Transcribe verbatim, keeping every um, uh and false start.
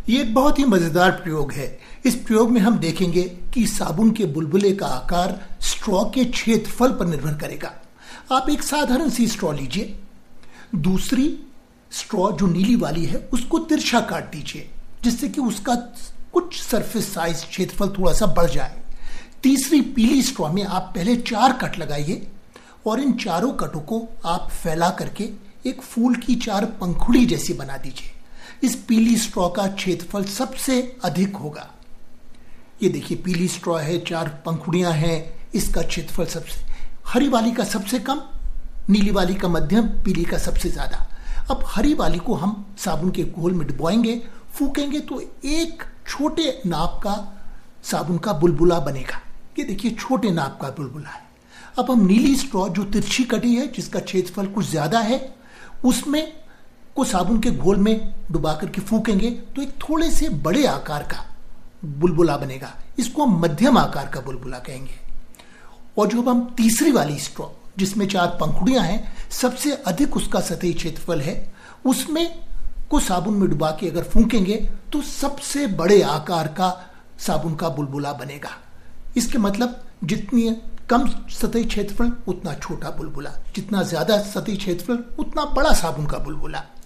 ये एक बहुत ही मजेदार प्रयोग है। इस प्रयोग में हम देखेंगे कि साबुन के बुलबुले का आकार स्ट्रॉ के क्षेत्रफल पर निर्भर करेगा। आप एक साधारण सी स्ट्रॉ लीजिए, दूसरी स्ट्रॉ जो नीली वाली है उसको तिरछा काट दीजिए जिससे कि उसका कुछ सरफेस साइज क्षेत्रफल थोड़ा सा बढ़ जाए। तीसरी पीली स्ट्रॉ में आप पहले चार कट लगाइए और इन चारों कटों को आप फैला करके एक फूल की चार पंखुड़ी जैसी बना दीजिए। इस पीली स्ट्रॉ का क्षेत्रफल सबसे अधिक होगा। ये देखिए पीली स्ट्रॉ है, चार पंखुड़ियां हैं, इसका क्षेत्रफल सबसे, हरी वाली का सबसे कम, नीली वाली का मध्यम, पीली का सबसे ज्यादा। अब हरी वाली को हम साबुन के घोल में डुबोएंगे, फूकेंगे तो एक छोटे नाप का साबुन का बुलबुला बनेगा। ये देखिए छोटे नाप का बुलबुला है। अब हम नीली स्ट्रॉ जो तिरछी कटी है जिसका क्षेत्रफल कुछ ज्यादा है उसमें को साबुन के घोल में डुबा करके फूकेंगे तो एक थोड़े से बड़े आकार का बुलबुला बनेगा। इसको हम मध्यम आकार का बुलबुला कहेंगे। और जो अब हम तीसरी वाली स्ट्रॉ जिसमें चार पंखुड़ियां हैं, सबसे अधिक उसका सतही क्षेत्रफल है, उसमें को साबुन में डुबा के अगर फूकेंगे तो सबसे बड़े आकार का साबुन का बुलबुला बनेगा। इसके मतलब जितनी कम सतही क्षेत्रफल उतना छोटा बुलबुला, जितना ज्यादा सतही क्षेत्रफल उतना बड़ा साबुन का बुलबुला।